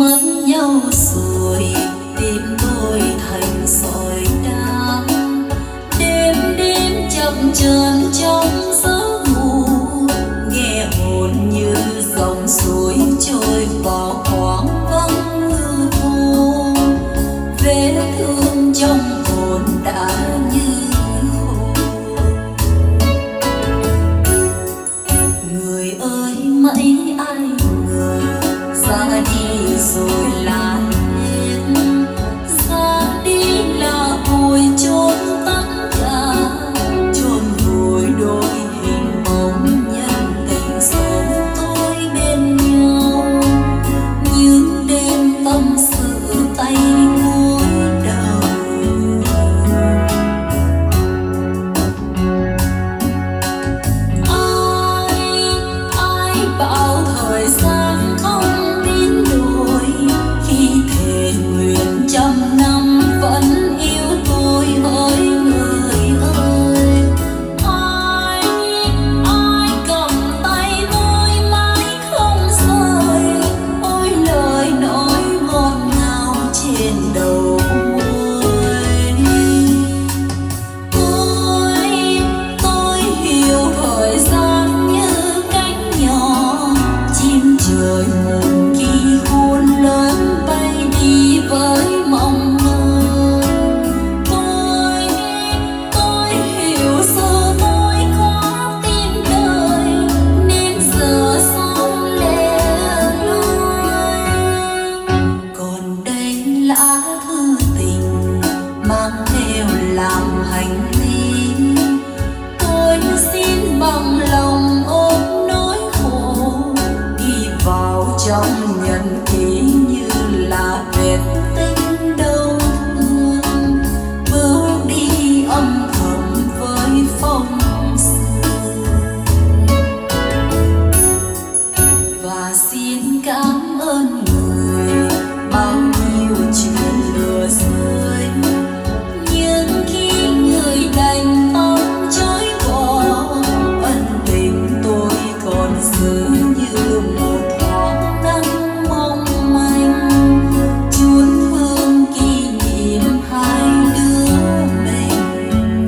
mất nhau rồi tim tôi thành sỏi đá, đêm đêm chập chờn trong giấc ngủ, nghe hồn như dòng suối trôi vào khoảng vắng hư vô, vết thương trong hồn đã như khô. Người ơi mấy ai ngờ ra đi rồi là hết, ra đi là vội trốn tất cả, chôn vùi đôi hình bóng nhân tình sống tôi bên nhau, những đêm tâm sự tay gối đầu. Ai bảo thời gian không biến đổi, khi thề nguyện trăm năm vẫn yêu tôi hỡi người ơi. Ai cầm tay tôi mãi không rời, ôi lời nói ngọt ngào trên đầu môi. Tôi hiểu thời gian như cánh nhỏ, chim trời muộn khi khôn lớn bay đi với mộng mơ. Tôi hiểu giờ tôi có tin đời, nên giờ sống lẻ loi. Còn đây lá thư tình mang theo làm hành lý, tôi xin bằng lòng ôm nỗi khổ, đi vào trong nhật ký như là vết tích đau thương, bước đi âm thầm với phong sương. Và xin cảm ơn người bao nhiêu chuyện lừa dối, nhưng khi người đành tâm chối bỏ, ân tình tôi còn giữ như một thoáng nắng mong manh, chuốt hương kỷ niệm hai đứa mình.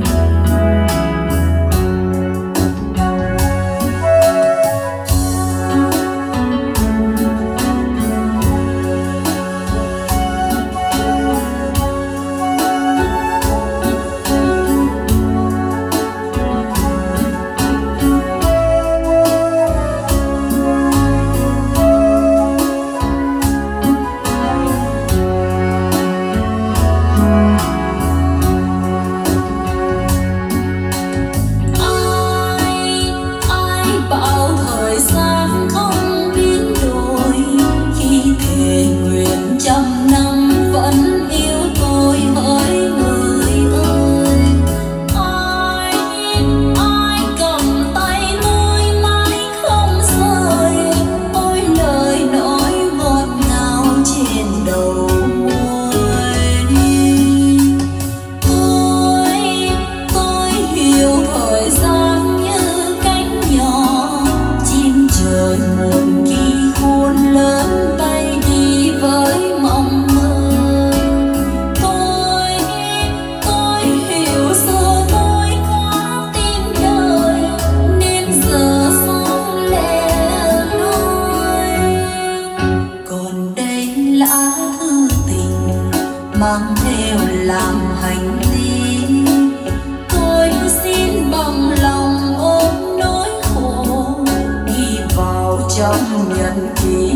Ai bảo thời gian không biến đổi, khi thề nguyện trăm năm vẫn yêu tôi hỡi người ơi. Ai cầm tay tôi mãi không rời, ôi lời nói ngọt ngào trên đầu môi. Tôi hiểu thời gian như cánh nhỏ, chim trời muộn khi khôn lớn bay đi với mộng mơ. Tôi hiểu giờ tôi có tin đời, nên giờ sống lẻ loi. Còn đây lá thư tình mang theo làm hành lý, tôi xin bằng lòng ôm nỗi khổ, đi vào trong nhật ký